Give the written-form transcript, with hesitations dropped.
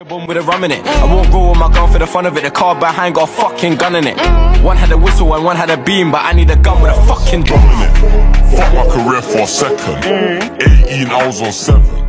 With a rum in it, I won't roll with my gun for the fun of it. The car behind got a fucking gun in it. One had a whistle and one had a beam, but I need a gun with a fucking drum in it. Fuck my career for a second. 18 hours on 7.